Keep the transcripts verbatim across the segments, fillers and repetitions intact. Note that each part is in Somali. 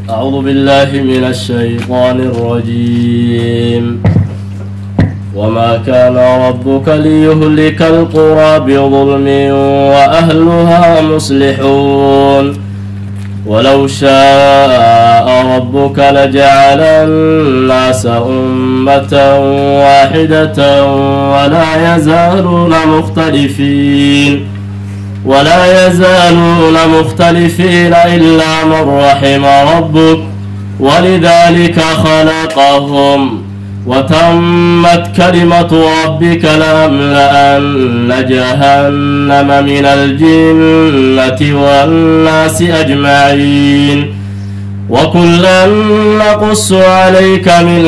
أعوذ بالله من الشيطان الرجيم وما كان ربك ليهلك القرى بظلم وأهلها مصلحون ولو شاء ربك لجعل الناس أمة واحدة ولا يزالون مختلفين ولا يزالون مختلفين إلا من رحم ربك ولذلك خلقهم وتمت كلمة ربك لأملأن جهنم من الجنة والناس أجمعين وكلا نقص عليك من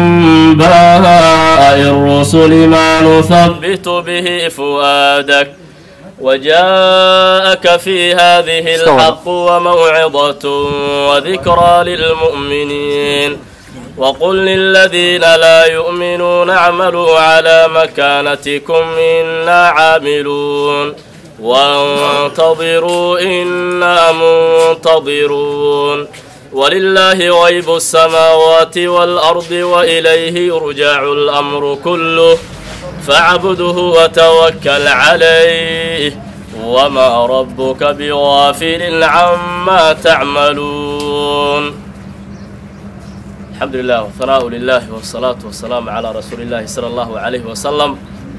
أنباء الرسل ما نثبت به فؤادك وجاءك في هذه الحق وموعظة وذكرى للمؤمنين وقل للذين لا يؤمنون اعملوا على مكانتكم إنا عاملون وانتظروا إنا منتظرون ولله غيب السماوات والأرض وإليه يرجع الأمر كله فاعبده وتوكل عليه وما ربك بغافل عما تعملون. الحمد لله والثناء لله والصلاة والسلام على رسول الله صلى الله عليه وسلم.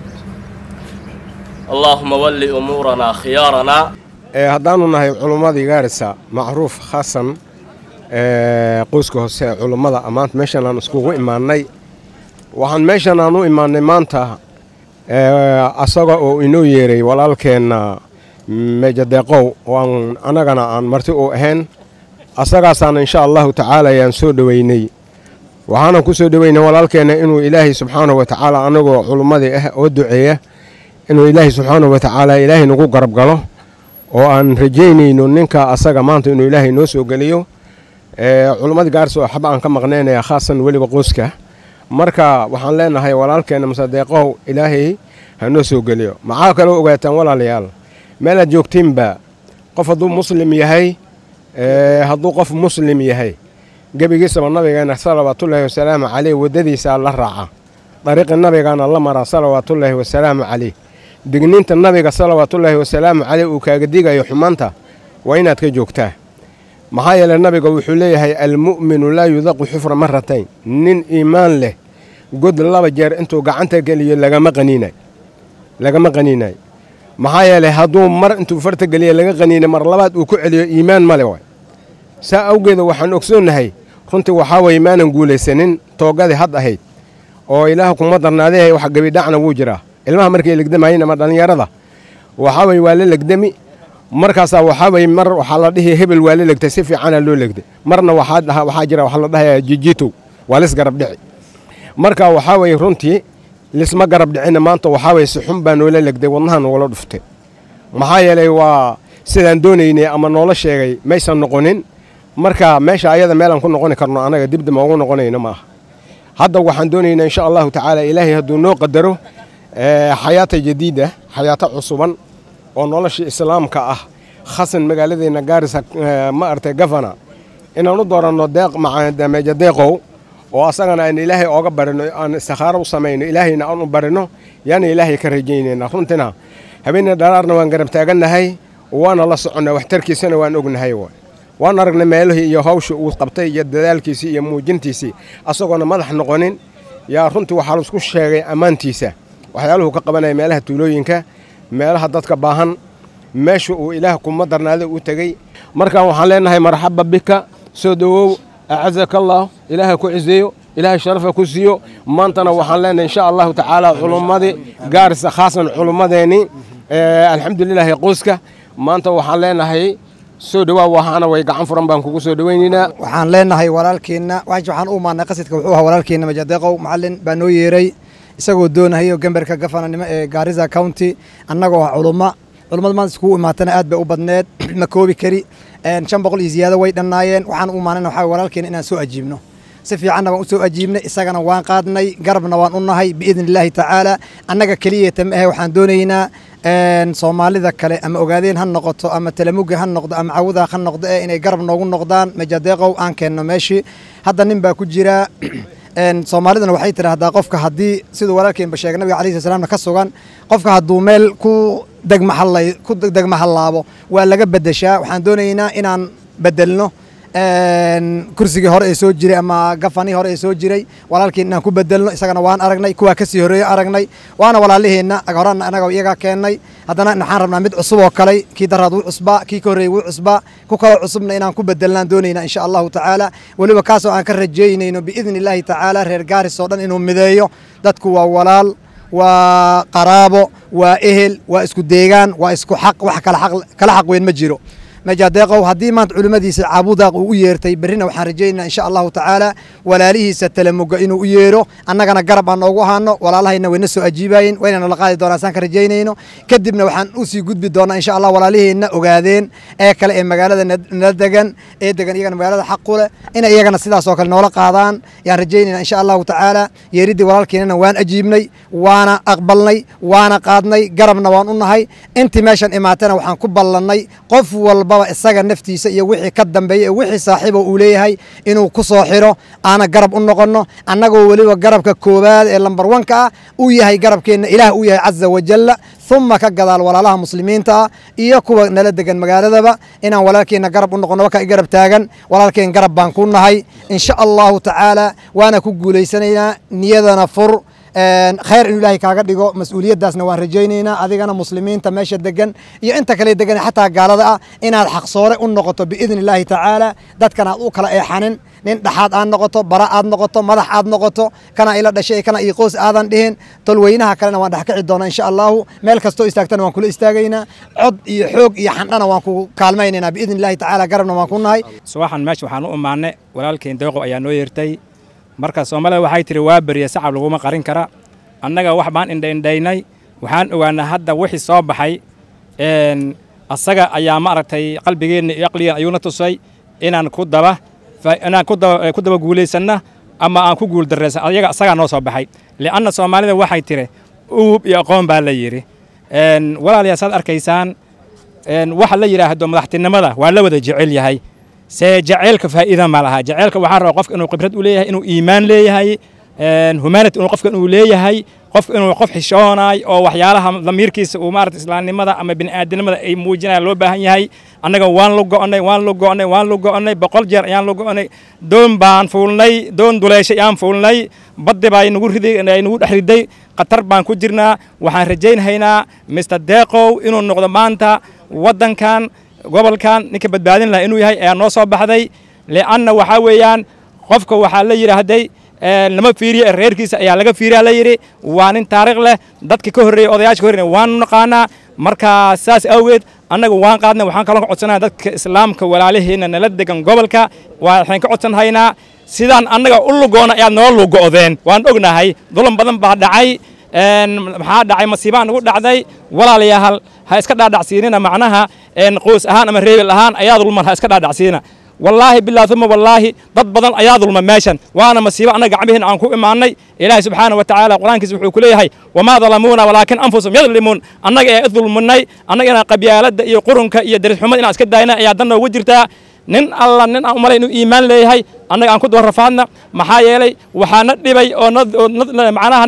اللهم ول أمورنا خيارنا. هدانو نهي علماء غارسة معروف خاصا قوسكو هسه علماء أمانت مشان نسكو إيماني وحن مشان نو إيماني مانتا asaga oo inoo yeeray walaalkeena meejadeeqow waan anagana aan marti u ahayn asagaasaan insha allahu tacaala ayaan soo dhaweynay waxaana ku soo dhaweynay walaalkeena inuu ilaahay subxaanahu wa tacaala anagoo culummadii ah oo duceeya inuu ilaahay subxaanahu wa tacaala ilaahay nagu garab galo oo aan rajaynayno ninka asaga maanta inuu ilaahay noo soo geliyo culummadii gaarso xaba aan ka maqnaynaya khaasan weliba qoyska marka waxaan leenahay walaalkeena masadeeqow ilaahay ha noo soo geliyo maxaa kale ogaataan walaalayaal meel aad joogtiinba qof hadduu muslim yahay hadduu qof muslim yahay gebigiisaba nabigeena salawaatullaahi wasalaamu caleyh waddadiisa la raaca dariiqi nabigaana la mara salawaatullaahi wasalaamu caleyh digniinta nabiga salawaatullaahi wasalaamu caleyh uu kaaga digayo xumaanta waa inaad ka joogtaa maxaa yeelay nabiga wuxuu leeyahay almu'minu laa yudaqu xufra maratayn nin iimaan leh god laba jeer intuu gacanta geliyo lagama qaniinay lagama qaniinay maxaa yeelay hadduu mar intuu farta geliyo laga qaniinay mar labaad uu ku celiyo iimaan male waay saa awgeeda waxaan ogsoonnahay runtii waxaa waye maanan guulaysanin toogadii had ahayd oo ilaah kuma darnaaday wax gabidhacna wuu jiraa ilmaha markay legdamayeen ama dhallinyarada waxaa waye waa la legdami markaasaa waxaa waye mar waxaa la dhihi hebel waa la legtay si fiicana loo legday marna waxaa waxaa jira waxaa la dhahayaa jijito waa lis garab dhici marka waxaa waye runtii lisma garab dhicina maanta waxaa waye si xun baa noola legday wadnahan wala dhuftay maxaa yeelay waa sidaan doonaynay ama noola sheegay maysan noqonin marka meesha ayada meelaan ku noqoni karno anaga dibdib ugu noqonayno maaha hadda waxaan doonaynaa insha allahu tacaala ilaahay hadduu noo qadaro xayaata jadiida xayaata cusuban oo nolosha islaamka ah khasan magaaladeena gaarisa ma artay gafana inaan u dooranno deeq meejadeeqow oo asagana aan ilaahay ooga barino aan istikhaaro u samayno ilaahayna aan u barino yaana ilaahay ka rajaynayna runtina habeenna dharaarna waan garab taagannahay waana la soconnaa waxtarkiisana waan ognahay waan aragnay meelihii iyo hawsha uu qabtay iyo dadaalkiisii iyo muujintiisii asagoona madax noqonin yaa runtii waxaa la isku sheegay ammaantiisa waxyaaluhu ka qabanaya meelaha tuulooyinka meelaha dadka baahan meesha uu ilaah kuma darnaada u tagay markaan waxaan leenahay marxaba bika soo dhawow acazaka allah ilaaha ku cizeeyo ilaahay sharafa ku siiyo maantana waxaan leenahay insha allahu tacaala culummadii gaarisa khaasan culummadeeni alxamdulilah qoyska maanta waxaan leenahay soo dhawaa waxaana way gacan furan baan kugu soo dhaweynaynaa waxaan leenahay walaalkeena waxaan u maanay qasidka wuxuu ahaa walaalkeena meejadeeqow macallin baa noo yeeray isagoo doonayo gambarka gafananimo ee Garissa County annagoo culumma culummada maanta isku imaatana aad bay u badneed ma koobi kari shan boqol iyo ziyaado way dhanaayeen waxaan u maanay waxa walaalkeena inaan soo ajiibno سفي عنا وأسو أجيبنا إساقنا وان قادني قربنا وان أنهي بإذن الله تعالى أنك كلية تمئه وحان دونينا ان Soomaali da kale ama ogaadeen han noqoto ama talamuga han noqdo ama awada han noqdo inay garab noogu noqdaan majadeeqow aan keenno meeshi hadda nin baa ku jira en Soomaalidana waxay tiraahdaa qofka hadii sidoo walaalkeen ba sheegay nabiga kaleey salaam ka sugan qofka haduu meel ku degma halay ku degma halaabo waa laga bedeshaa waxaan doonaynaa inaan bedelno en kursiga hore ee soo jiray ama gafani hore ee soo jiray walaalkeen inaan ku bedelno isagana waan aragnay kuwa ka sii horeeyay aragnay waana walaaliheena horana anaga iyaga keenay haddana waxaan rabnaa mid cusub oo kale kii darad uu cusba kii ka horeeyay uu cusba ku kala cusubna inaan ku bedelnaan doonayna insha Allah ta'ala waliba kaas oo aan ka rajeeynayno biidnillahi ta'ala reer Gaaris oo dhan inuu mideeyo dadku waa walaal waa qaraabo waa ehel waa isku deegaan waa isku xaq wax kala xaq kala xaq weyn ma jiro majadeeqow haddii maanta culimadiisa caabudaaq uu u yeertay berrina waxaan rajaynaynaa insha allahu tacaala walaalihiisa talamuga inuu u yeero annagana garab aan noogu ahaano walaalahayna wayna soo ajiibaayeen wayna nala qaadi doonaa saan ka rajaynayno kadibna waxaan u sii gudbi doonaa insha allah walaaliheenna ogaadeen ee kale ee magaalada nala degan ee degan iyagana magaalada xaqu leh inay iyagana sidaas oo kale noola qaadaan yaan rajaynaynaa insha allahu tacaala yeeridii walaalkeenana waan ajiibnay waana aqbalnay waana qaadnay garabna waan u nahay intii meeshan imaatana waxaan ku ballannay qof walba isaga naftiisa iyo wixii ka dambeeyay wixii saaxiibo uu leeyahay inuu ku soo xiro aana garab u noqono annagoo waliba garabka koobaad ee lambar one ka uu yahay garabkeena ilaah uu yahay azza wa jalla thumma ka gadaal walaalaha muslimiinta iyo kuwa nala degan magaaladaba inaan walaalkeena garab u noqono waka garab taagan walaalkeen garab baan ku nahay insha Allah ta'ala waana ku guuleysanaynaa niyadana fur خير إنه الله كاقديقو مسؤولية داسنا وهرجينينا أذيقنا مسلمين تماشى الدقن يا أنت كلي الدقن حتى قال ذا إن الحق صورة النقطة بإذن الله تعالى دات كان أوك لا إحنن نين دحاد عن نقطة براء عن نقطة مدح عن نقطة كان إلى الشيء كان يقوس آذان دهن تلوينها كلنا وندحك عدونا إن شاء الله ملك استو استاكتنا وكل استاجينا عد يحوق يحننا وكو كالميننا بإذن الله تعالى قربنا ما كنا هاي سواء ماشي وحنو معنا ولا لكن دوقوا أيانو يرتي marka Soomaaliya waxay tiri waa bariya sacab lagu ma qarin kara annaga wax baan indhaynay waxaan ogaanaa hadda wixii soo baxay een asaga ayaa ma aragtay qalbigeena iyo aqliga ayuuna tusay inaan ku daba inaan ku daba ku daba guuleysana ama aan ku guul dareysan ayaga asaga noo soo baxay li'anna Soomaalida waxay tiri uub iyo aqoon baa la yiri een walaalayaal saad arkaysaan een waxa la yiraahdo madaxtinimada waa la wada jecel yahay سجعلك فائدة ما لها جعلك وحرق قف إنه قبرت وليه إنه إيمان ليه هاي همانة إنه قف إنه ليه هاي قف إنه قف حشاناي أو وحيالها ضمير كيس ومارة إسلام ماذا أما بين آدم ماذا أي موجنا لو بهاي هاي أنا جوان لو جاني وان لو جاني وان لو جاني بقول جر يان لو جاني دون بان فولني دون دوليش يان فولني بدي باي نقول هدي نقول أحدي قطر بان كجرنا وحرجين هنا مستدقوا إنه نقدمانتا ودن كان قبل كان نك بدبادين له إنه هاي أنا صاب بحذي لأنه وحويان قفك وحلا يري هدي لما فيري الرير كيس يالله فيري على يري وانين تاريخ له ضد كهري أضياش كهري وان نقانا مركز أساس أود أنا وان قادنا وحن كلام عطنا ضد إسلام كولا عليه هنا نلد كان قبل كا وحن كعطنا هنا سيدان أنا أقول له جونا يا نور له جوذين وان أقولنا هاي ظلم بدن بعد عي maxaa dhacay masiibaan ugu dhacday walaalayaal ha iska dhaadhacsiinina macnaha een qoys ahaan ama reebel ahaan ayaa dulman ha iska dhaadhacsiina wallaahi billaah thumma wallaahi dad badan ayaa dulma meeshan waana masiibo anaga gacmihiina aan ku imaanay ilaahay subxaanahu wa ta'aala quraankiisa wuxuu ku leeyahay wama dalamuuna walaakin anfusum yadlimuun anaga ee dulmunay anaga qabyaalada iyo qurunka iyo daris xumad inaan iska daayna ayaa dan ugu jirtaa nin alla nin aan umaleyn inuu iimaan leeyahay annaga aan ku doorafaadna maxaa yeelay waxaana dhibay oo macnaha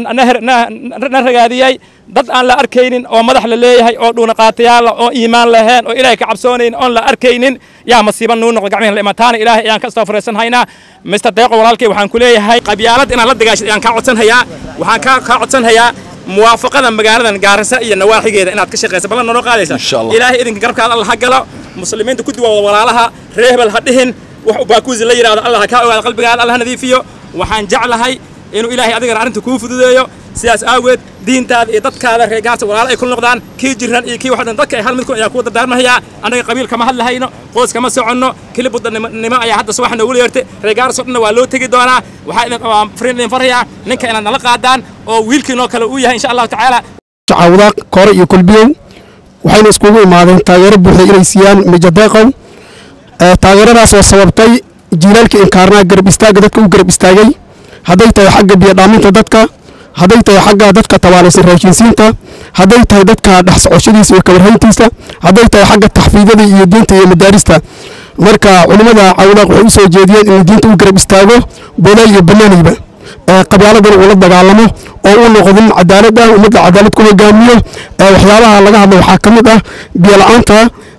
na ragaadiyay dad aan la arkaynin oo madax la leeyahay oo dhuuna qaatayaal oo iimaan lahayn oo ilaahay ka cabsoonayn oo la arkaynin yaa masiiban noo noqdo gacmihiina la imaataana ilaahay ayaan ka soo fareysan haynaa mister Deeqo walaalkay waxaan ku leeyahay qabyaalad inaan la dagaashado ayaan ka codsan hayaa waxaan ka ka codsan hayaa موافقة مجالنا جارسة إيه نواحي جيدة إنها تكشف قيس بلنا نروق عليها إن شاء الله إلهي إذن قرب كذا الله حقله مسلمين تكدوا ولا لها رهب الهدهن وباكوز اللي يرى الله كاو على قلبك على الله نذي فيه وحن جعلها إنه إلهي أذكر عن تكوف ذي سياس أود دين تاد إدت كذا رجعت ولا يكون نقدان كي جيران كي واحد نتك هل منكم يكون الدار ما هي أنا قبيل كما هل هينو قوس كما سعنو كل بود النماء يحدث واحد نقول يرت رجال صرنا ولو تجي دونا وحين فرين فريا نك إن نلقى دان أو ويلكي نوكل وياه إن شاء الله تعالى تعوضك قارئ يكل بيوم وحين اسكوبي مع تاجر بوحي إليسيان مجدقهم تاجر راس وصوبتي jiilaalka inkaarnaa garab istaaga dadka u garab istaagay hadday tahay xagga biyo dhaaminta dadka hadday tahay xagga dadka tabaalaysan raashinsiinta hadday tahay dadka dhex socoshadiisa iyo kawarhayntiisa hadday tahay xagga taxfiidada iyo diinta iyo madaarista marka culimmada cawlaaq waxay u soo jeediyeen inuu diinta u garab istaago boolay iyo banaanayba qabyaaladan uu la dagaalamo oo uu noqdin cadaalad ah ummadda cadaalad ku hogaamiyo waxyaabaha laga hadlo waxaa ka mid ah biyo la'aanta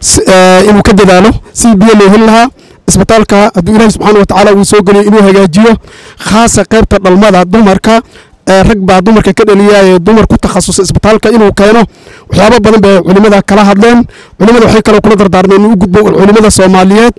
inuu ka dadaalo si biyo loo heli lahaa isbitaalka hadduu ilaahi subxaana wa tacaala uu soo geliyo inuu hagaajiyo khaasa qaybta dhalmada dumarka rag baa dumarka ka dhaliya ee dumar ku takhasusay isbitaalka inuu keeno waxyaabo badan bay culimmada kala hadleen culimmada waxay kaloo kula dardaarmeen inuu u gudbo culimmada soomaaliyeed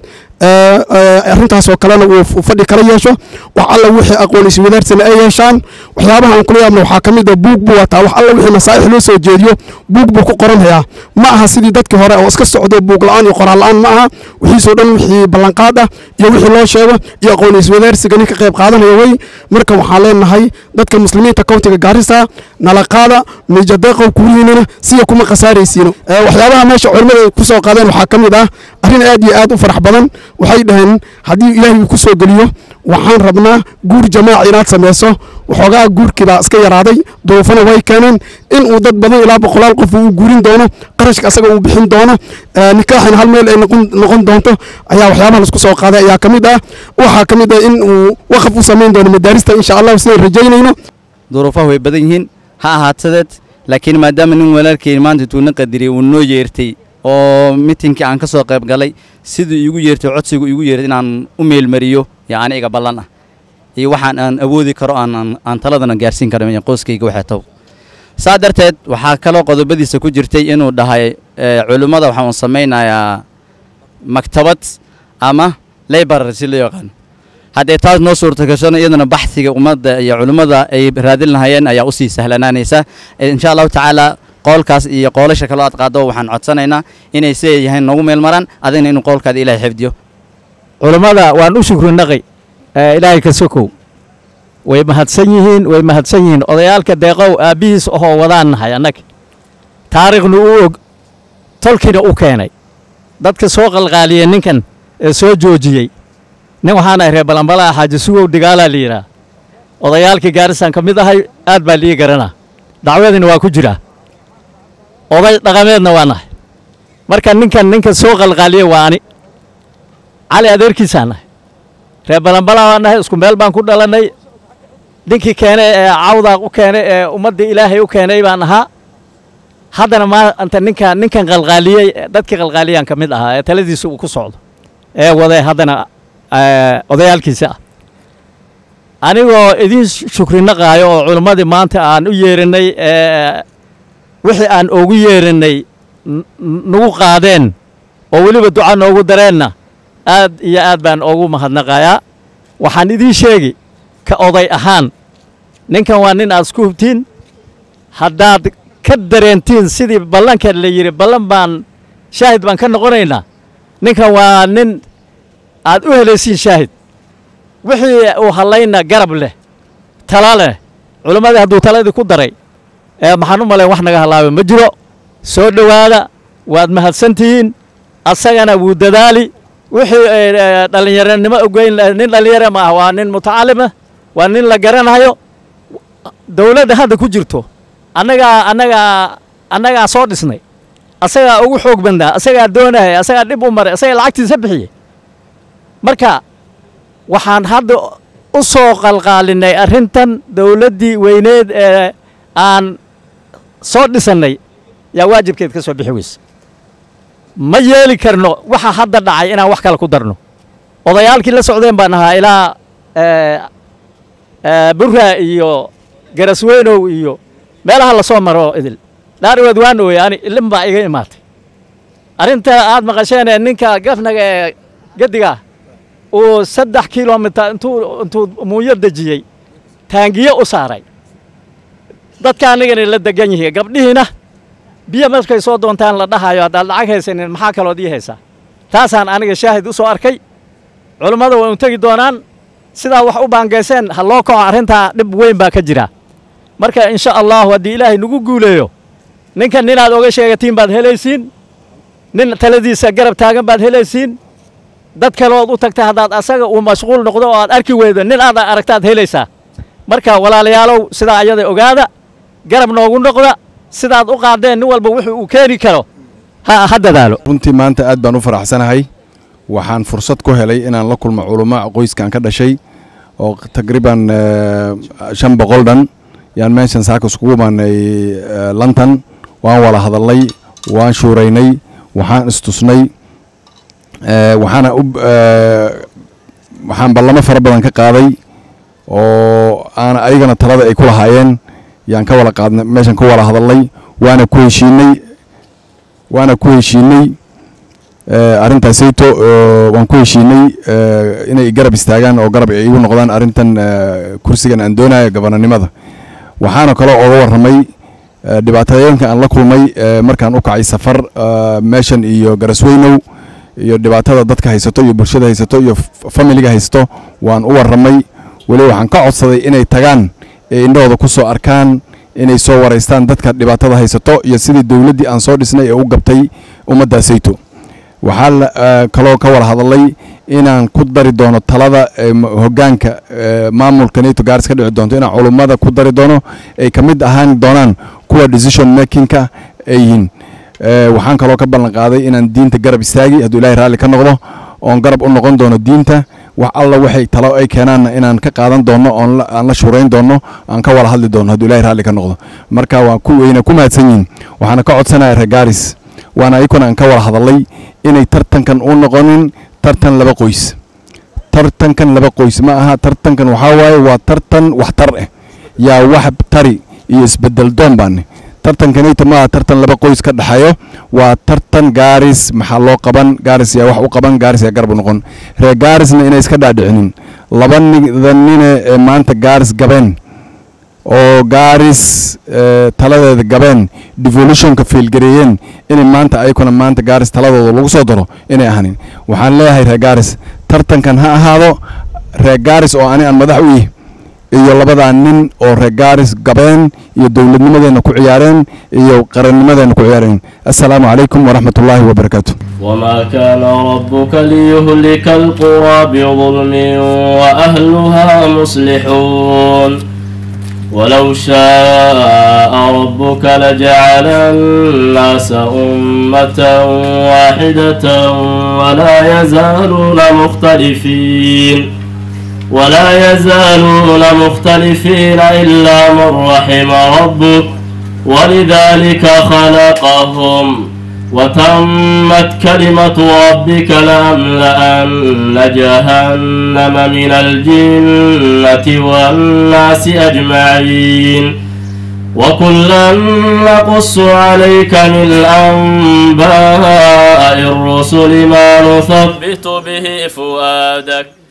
arrintaasoo kalena uu fadhi kala yeesho wax alla wixii aqoon iswadaarsana ay yeeshaan waxyaabaha aan kula yaabna waxaa ka mid ah buug buu wataa wax alla wixii masaaix loo soo jeediyo buug buu ku qoranhayaa ma aha sidii dadkii hore oo iska socdo buug la'aan iyo qoraal la'aan ma aha wixiisoo dhan wixii ballanqaad ah iyo wixii loo sheego iyo aqoon iswadaarsiga ninka qayb qaadanaya way marka waxaan leenahay dadka muslimiinta countiga Garissa nala qaada mijadeeqow kuriinana siya kuma khasaaraysiino waxyaabaha meesha culimada ku soo qaadeen waxaa ka mid ah arrin aad iyo aad u farax badan waxay dhaheen haddii ilaahay ku soo geliyo waxaan rabnaa guur jamaaci inaad samayso waxoogaa guurkii baa iska yaraaday duruufana way keeneen in uu dad badan ilaa boqolaal qof uu guurin doono qarashka asaga uu bixin doono nikaaxina hal meel ay noqon doonto ayaa waxyaabaha laisku soo qaaday ayaa ka mid ah waxaa ka mid ah in uu waqaf u samayn doono madaarista insha allah sidaan rajaynayno duruufaha way badan yihiin ha ahaatsadeed laakiin maadaama nin walaalkeen maanta intuu na qadiriyay uu noo yeertay oo miitinkii aan ka soo qayb galay siduu iigu yeertay codsigu iigu yeertay inaan u meelmariyo yaa aniga ballan ah iyo waxaan aan awoodi karo aan aan taladana gaarsiin karo qoyskayga waxay taw saa darteed waxaa kaloo qodobadiisa ku jirtay inuu dhahay culimmada waxaan u samaynayaa maktabad ama library si loo yaqaan haddii taas noo suurta gashana iyadana baxsiga ummadda iyo culimmada ay raadin lahayeen ayaa u sii sahlanaanaysa insha allahu tacaala qoolkaas iyo qoolasha kale aad qaado waxaan codsanaynaa inay si yahay noogu meel maraan adina inuu qoolkaada ilaahay xifdiyo culimmada waan u shukrinaqay ilaahay ka sokow way mahadsan yihiin way mahadsan yihiin odayaalka deeqow aabbihiis ahoo wadaan nahay annaga taariikhnu u og tolkiina u keenay dadka soo qalqaaliyey ninkan ee soo joojiyey nin waxaanahay reer balanbalaa xaaji sugow digaalaa la yidhaah odayaalkii Gaarissaan ka mid ahay aad baa lii garanaa dacwadina waa ku jiraa oday dhaqameedna waa nahay marka ninkan ninka soo qalqaaliyey waa ani cali adeerkiisaan nahay reer balanbalaa waa nahay isku meel baan ku dhalannay ninkii keenay ee cawdaaq u keenay ee ummaddii ilaahay u keenay baan ahaa haddana maanta ninkan ninkan qalqaaliyey dadkii qalqaaliyaan ka mid ahaa ee taladiisa uu ku socdo ee waday haddana odayaalkiisa ah anigoo idin shukrinaqaayo oo culimmadii maanta aan u yeerinay wixii aan ugu yeerinay nagu qaadeen oo weliba duca noogu dareenna aad iyo aad baan ugu mahadnaqayaa waxaan idiin sheegi ka oday ahaan ninkan waa nin aad isku hubtiin haddaad ka dareentiin sidii ballankeed la yidhi ballan baan shaahid baan ka noqonaynaa ninkan waa nin aad u helaysiin shaahid wixii uu hadlayna garab leh tala leh culimmadii hadduu taladii ku daray ee maxaan u malayn wax naga halaaba ma jiro soo dhowaada waad mahadsantihiin asagana wuu dadaali wixii dhallinyaranimo ogeyn nin dhallinyaro ma ah waa nin mutacalima waa nin la garanayo dawladda hadda ku jirto annagaa annagaa annagaa soo dhisnay asagaa ugu xoog badnaa asagaa doonaya asagaa dhib u maray asagaa lacagtiisa bixiyey marka waxaan hadda u soo qalqaalinay arrintan dawladdii weyneed ee aan soo dhisannay yaa waajibkeed ka soo bixi weyse ma yeeli karno waxa hadda dhacay inaan wax kale ku darno odayaalkii la socdeen baan ahaa ilaa burraa iyo garasweynow iyo meelaha la soo maro idil dhaariwaad waan ooye ani ilin baa iga imaatay arrinta aad maqasheenee ninka gafnaga ee gedigaa uu saddex kilomitir intuu intuu muuyo dejiyey taangiye u saaray dadka anigana la degan yihiin gabdhihiina biyo markay soo doontaan la dhahayo haddaad lacag haysanin maxaa kalood ii haysaa taasaan aniga shaahid u soo arkay culummada way u tegi doonaan sidaa wax u baangayseen ha loo kaco arrintaa dhib weyn baa ka jira marka insha allahu haddii ilaahay nagu guuleeyo ninkan ninaad oga sheegatiin baad helaysiin nin taladiisa garab taagan baad helaysiin dad kale ood u tagta haddaad asaga uu mashquul noqdo oo aad arki weydo nin aad aragtaad helaysaa marka walaalayaalow sidaa ayada ogaada garab noogu noqda sidaad u qaadeen nin walba wuxuu uu keeni karo ha ha dadaalo runtii maanta aad baan u faraxsanahay waxaan fursad ku helay inaan la kulmo culummo qoyskan ka dhashay oo taqriiban shan boqol dhan yaan meeshan saaka iskugu imaanay London waan wada hadalnay waan shuuraynay waxaan istusnay waxaana waxaan ballamo fara badan ka qaaday oo aan ayagana talada ay ku lahaayeen yaan ka wada qaadnay meeshan ku wada hadalnay waana ku heshiinay waana ku heshiinay arrintaasayto waan ku heshiinay inay garab istaagaan oo garab ay igu noqdaan arrintan kursigan aan doonayo gabananimada waxaana kale oo uga warramay dhibaatooyinka aan la kulmay markaan u kacay safar meeshan iyo Garasweynow iyo dhibaatada dadka haysato iyo bulshada haysato iyo familiga haysato waan u warramay wali waxaan ka codsaday inay tagaan ee indhooda ku soo arkaan inay soo wareystaan dadka dhibaatada haysato iyo sidii dawladdii aan soo dhisnay ee u gabtay ummaddaasayto waxaa kaloo ka wada hadalay inaan ku dari doono talada hoggaanka maamulka neto gaaris ka dhici doonto inaan culummada ku dari doono ay ka mid ahaan doonaan kuwa decision makingka ay yihiin waxaan kaloo ka ballan qaaday inaan diinta garab istaagi hadduu ilaahay raalli ka noqdo oon garab u noqon doono diinta wax alla waxay talo ay keenaanna inaan ka qaadan doono oon aan la shurayn doono aan ka wada hadli doono hadduu ilaahay raalli ka noqdo marka waan ku weyna ku mahadsan yihiin waxaana ka codsanayaa reer gaaris waana ayakuna aan ka wada hadalay inay tartankan u noqonin tartan laba qoys tartankan laba qoys ma aha tartankan waxaa waaye waa tartan waxtar ah yaa wax tari iyo isbedel doon baan tartankanayta ma aha tartan laba qoys ka dhaxayo waa tartan gaaris maxaa loo qaban gaaris yaa wax u qaban gaaris yaa garab u noqon reer gaarisna inay iska dhaadhicinin laba nine ee maanta gaaris gabeen oo gaaris taladeeda gabeen devolutionka fiilgareeyeen inay maanta ayakuna maanta gaaris taladooda lagu soo daro inay ahanin waxaan leeyahay reer gaaris tartankan ha ahaado reer gaaris oo ani aan madax u yihi iyo labadaa nin oo reer gaaris gabeen iyo dowladnimadeena ku ciyaareen iyo qarannimadeena ku ciyaareen assalaamu calaykum waraxmatullaahi wabarakaatu وما كان ربك ليهلك القرى بظلم وأهلها مصلحون ولو شاء ربك لجعل الناس أمة واحدة ولا يزالون مختلفين ولا يزالون مختلفين إلا من رحم ربك ولذلك خلقهم وتمت كلمة ربك لأملأن جهنم من الجنة والناس أجمعين وكلا نقص عليك من أنباء الرسل ما نثبت به فؤادك